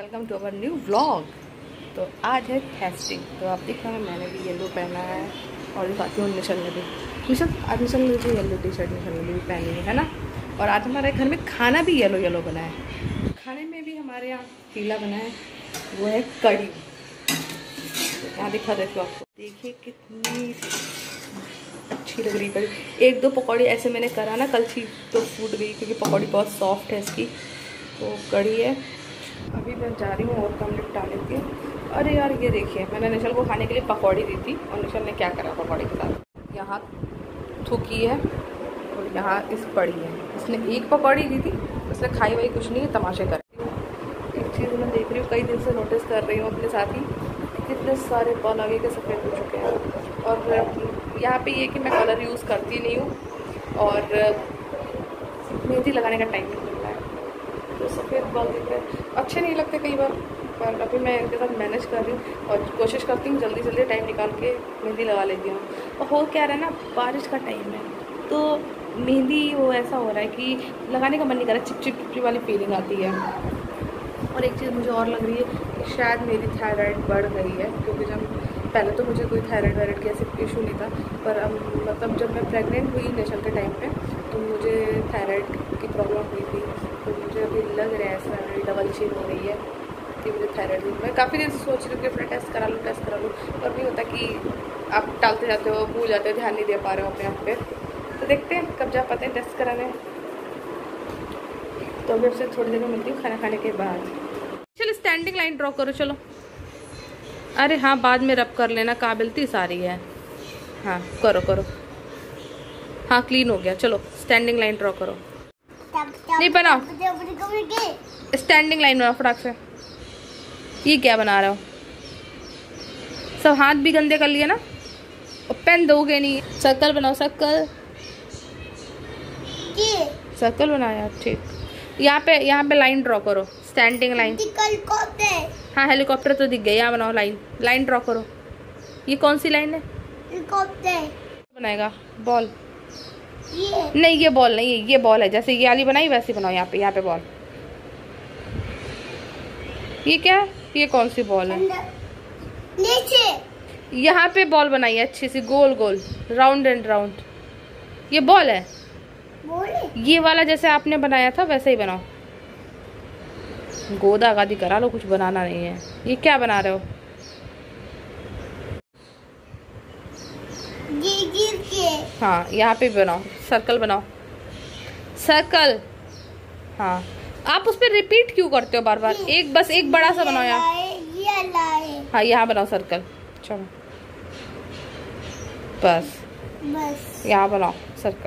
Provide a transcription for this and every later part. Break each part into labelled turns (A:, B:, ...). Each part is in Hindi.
A: Welcome to our new vlog. तो आज है थर्सडे, तो आप देख रहे हैं मैंने भी येलो पहना है और दिखाती हूँ निशल ने भी। आज निशल ने भी येलो टी शर्ट निशल ने भी पहनी है ना। और आज हमारे घर में खाना भी येलो येलो बना है। खाने में भी हमारे यहाँ पीला बना है, वो है कड़ी। तो यहाँ दिखा देती हूँ आपको, देखिए कितनी अच्छी लग रही कड़ी। एक दो पकौड़ी ऐसे मैंने करा ना, कल थी तो फूट गई क्योंकि पकौड़ी बहुत सॉफ्ट है इसकी। तो कड़ी है, अभी मैं जा रही हूँ और काम निपटा लेती हूँ। अरे यार ये देखिए, मैंने निशल को खाने के लिए पकौड़ी दी थी और निशल ने क्या करा पकौड़ी के साथ, यहाँ थूकी है और यहाँ इस पड़ी है। इसने एक पकौड़ी दी थी, उसने खाई वाई कुछ नहीं है, तमाशे कर रही हूँ। एक चीज़ मैं देख रही हूँ, कई दिन से नोटिस कर रही हूँ अपने साथ ही, कितने सारे बाल आगे के सफ़ेद हो चुके हैं। और यहाँ पे ये कि मैं कलर यूज़ करती नहीं हूँ और मेहंदी लगाने का टाइम नहीं मिल रहा है, तो सफ़ेद बाल दिख रहे हैं, अच्छे नहीं लगते कई बार। पर अभी मैं इनके साथ मैनेज कर रही हूँ और कोशिश करती हूँ जल्दी जल्दी टाइम निकाल के मेहंदी लगा लेती हूँ। और हो क्या रहा है ना, बारिश का टाइम है तो मेहंदी वो ऐसा हो रहा है कि लगाने का मन नहीं कर रहा, चिपचिप वाली फीलिंग आती है। और एक चीज़ मुझे और लग रही है कि शायद मेरी थायराइड बढ़ गई है, क्योंकि जब पहले तो मुझे कोई थायराइड वायराइड की ऐसे इशू नहीं था, पर अब मतलब जब मैं प्रेग्नेंट हुई नेशल के टाइम पे तो मुझे थायराइड की प्रॉब्लम हुई थी। तो मुझे अभी लग रहा है ऐसा मेरी डबल चेन हो रही है कि मुझे थायराइड हुई। मैं काफ़ी देर से सोच रही हूँ कि अपना टेस्ट करा लूँ, पर नहीं होता कि आप टालते जाते हो, भूल जाते हो, ध्यान नहीं दे पा रहे हो अपने आप पे। तो देखते हैं कब जा पाते हैं टेस्ट कराने। तो अभी आपसे थोड़ी देर में मिलती हूँ खाना खाने के बाद। चलो स्टैंडिंग लाइन ड्रॉ करो, चलो। अरे हाँ, बाद में रब कर लेना, काबिलती सारी है। हाँ करो करो, हाँ क्लीन हो गया। चलो स्टैंडिंग लाइन ड्रॉ करो। नहीं बनाओ, स्टैंडिंग लाइन बनाओ फटाक से। ये क्या बना रहे हो? सब हाथ भी गंदे कर लिए ना, और पेन दोगे नहीं। सर्कल बनाओ, सर्कल सर्कल बनाया, ठीक। यहाँ पे लाइन ड्रॉ करो, स्टैंडिंग लाइन। हाँ हेलीकॉप्टर तो दिख गया, यहाँ बनाओ लाइन ड्रॉ करो। ये कौन सी लाइन है? हेलीकॉप्टर बनाएगा। बॉल नहीं, ये बॉल नहीं है, ये बॉल है। जैसे ये वाली बनाई वैसे बनाओ। यहाँ पे बॉल। ये क्या है? ये कौन सी बॉल है? नीचे यहाँ पे बॉल बनाई है अच्छी सी, गोल गोल, राउंड एंड राउंड। ये बॉल है, ये वाला जैसे आपने बनाया था वैसे ही बनाओ। गोदा गादी करा लो, कुछ बनाना नहीं है। ये क्या बना रहे हो? हाँ यहाँ पे बनाओ, सर्कल बनाओ, सर्कल। हाँ आप उस पर रिपीट क्यों करते हो बार बार? एक बस एक बड़ा सा बनाओ यहाँ। हाँ यहाँ बनाओ सर्कल, चलो बस यहाँ बनाओ सर्कल।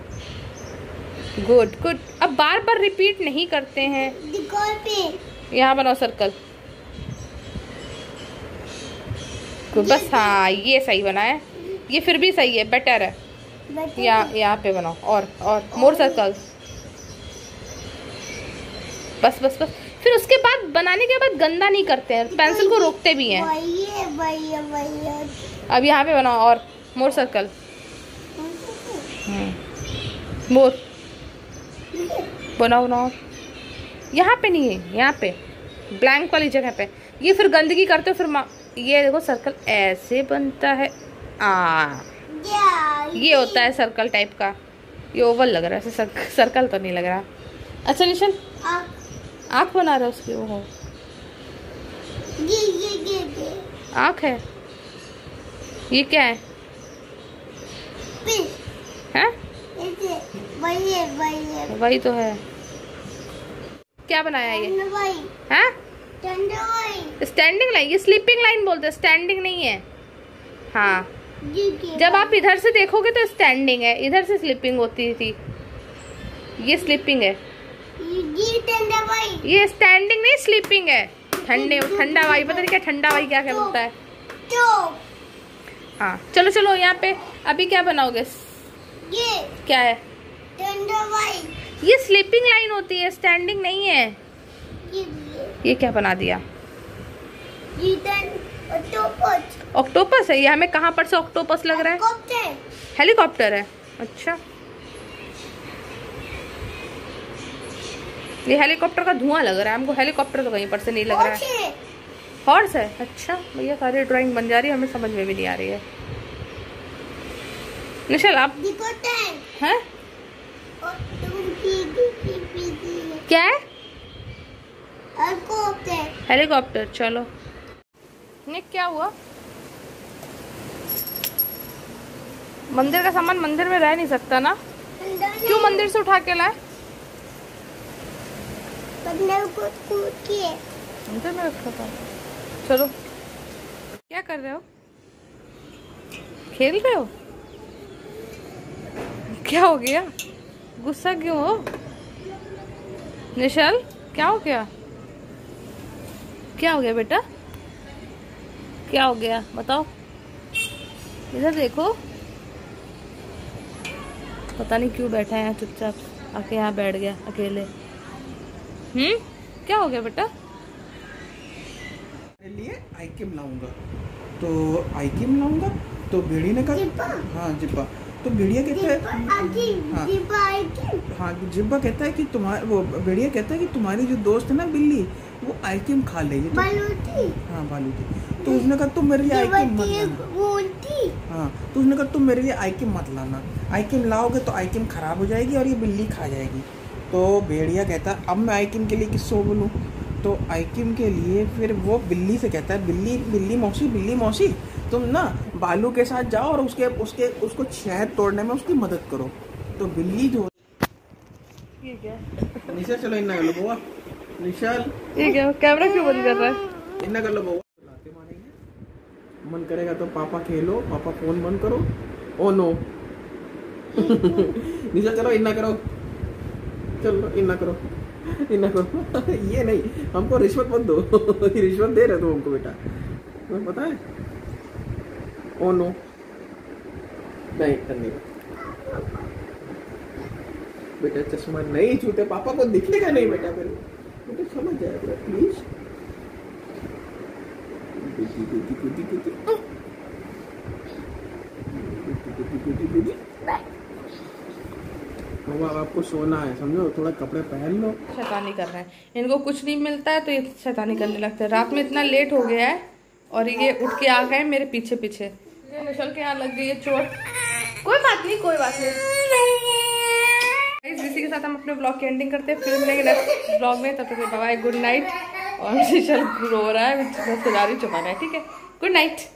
A: गुड गुड, अब बार बार रिपीट नहीं करते हैं। यहाँ बनाओ सर्कल, गुड बस। हाँ ये सही बना है, ये फिर भी सही है, बेटर है। यहाँ पे बनाओ और मोर सर्कल। बस बस बस। फिर उसके बाद बनाने के बाद गंदा नहीं करते हैं, पेंसिल को रोकते भी हैं। अब यहाँ पे बनाओ और मोर सर्कल। मोर बनाओ। यहाँ पे नहीं है, यहाँ पे ब्लैंक वाली जगह पे। ये फिर गंदगी करते हो फिर ये देखो सर्कल ऐसे बनता है। ये होता है सर्कल टाइप का। ये ओवल लग रहा है, सर्कल तो नहीं लग रहा। अच्छा निशन आँख बना रहा है उसकी। वो आँख है, ये क्या है? हैं? वही तो है। क्या बनाया ये? हैं? Standing line. ये स्लीपिंग लाइन बोलते हैं, स्टैंडिंग नहीं है। हाँ जब आप इधर से देखोगे तो स्टैंडिंग है, इधर से स्लीपिंग होती थी। ये स्लीपिंग है, ये स्टैंडिंग नहीं स्लीपिंग है। ठंडा वाई, पता नहीं क्या ठंडा वाई क्या बोलता है। हाँ चलो चलो, यहाँ पे अभी क्या बनाओगे? ये क्या है? ये स्लीपिंग लाइन होती है, स्टैंडिंग नहीं है। ये क्या बना दिया? ऑक्टोपस है। ये हमें कहाँ पर से ऑक्टोपस लग रहा है? हेलीकॉप्टर है। अच्छा ये हेलीकॉप्टर का धुआं लग रहा है हमको, हेलीकॉप्टर तो कहीं पर से नहीं लग रहा है। हॉर्स है, अच्छा भैया सारी ड्राइंग बन जा रही है, हमें समझ में भी नहीं आ रही है। निशल आप हैं क्या है? हेलीकॉप्टर। चलो निक क्या हुआ? मंदिर का सामान मंदिर में रह नहीं सकता ना, क्यों मंदिर से उठा के लाए? मंदिर में रखा था। चलो क्या कर रहे हो? खेल रहे हो? क्या हो गया? गुस्सा क्यों हो? निशल क्या हो गया? क्या हो गया बेटा? क्या हो गया बताओ, इधर देखो। पता नहीं क्यों बैठा है यहाँ चुपचाप आके, यहाँ बैठ गया अकेले। क्या हो गया बेटा?
B: मेरे लिए आइकिम लाऊंगा, तो आइकिम लाऊंगा तो भेड़िया ने कहा हाँ जिब्बा, तो भेड़िया कहता है हाँ जिब्बा कहता है कि तुम्हारा वो भेड़िया कहता है कि तुम्हारी जो दोस्त है ना बिल्ली, वो आइकिम खा लेगी। हाँ बालूटी। तो उसने कहा तुम मेरे लिए आइकिम मत लाना। हाँ तो उसने कहा तुम मेरे लिए आइकिम मत लाना, आइकिम लाओगे तो आइकिम खराब हो जाएगी और ये बिल्ली खा जाएगी। तो भेड़िया कहता है अब मैं आइकिम के लिए किससे बोलूँ? तो आइकिम के लिए फिर वो बिल्ली से कहता है बिल्ली मौसी तुम ना बालू के साथ जाओ और उसको शहद तोड़ने में उसकी मदद करो। तो बिल्ली जो निशा चलो इन्ना कर लो बुआ, निशाल
A: ये क्या कैमरा क्यों बंद कर रहा है?
B: इन्ना कर लो बुआ, लाते मारेंगे। मन करेगा तो पापा खेलो, पापा फोन बंद करो। ओ नो निशा चलो इन्ना करो, चलो इन्ना करो ये नहीं, हमको रिश्वत मत दो रिश्वत दे रहे तुम हमको बेटा, तुम्हें पता है? ओ नो नहीं करने बेटा, चश्मा नहीं छूते, पापा को दिखेगा नहीं बेटा, बेटा समझ जाए बेटा प्लीज। बाबा आपको सोना है समझो, थोड़ा कपड़े पहन लो।
A: शैतानी कर रहे हैं, इनको कुछ नहीं मिलता है तो ये शैतानी करने लगते हैं। रात में इतना लेट हो गया है और ये उठ के आ गए मेरे पीछे पीछे। निशल के यहाँ लग गई है चोट, कोई बात नहीं कोई बात नहीं। इसी के साथ हम अपने ब्लॉग की एंडिंग करते हैं, फिर मिलेंगे नेक्स्ट ब्लॉग में। तब तक बाय, गुड नाइट। और निशल रो रहा है, रिश्तेदारी चुकाना है, ठीक है, गुड नाइट।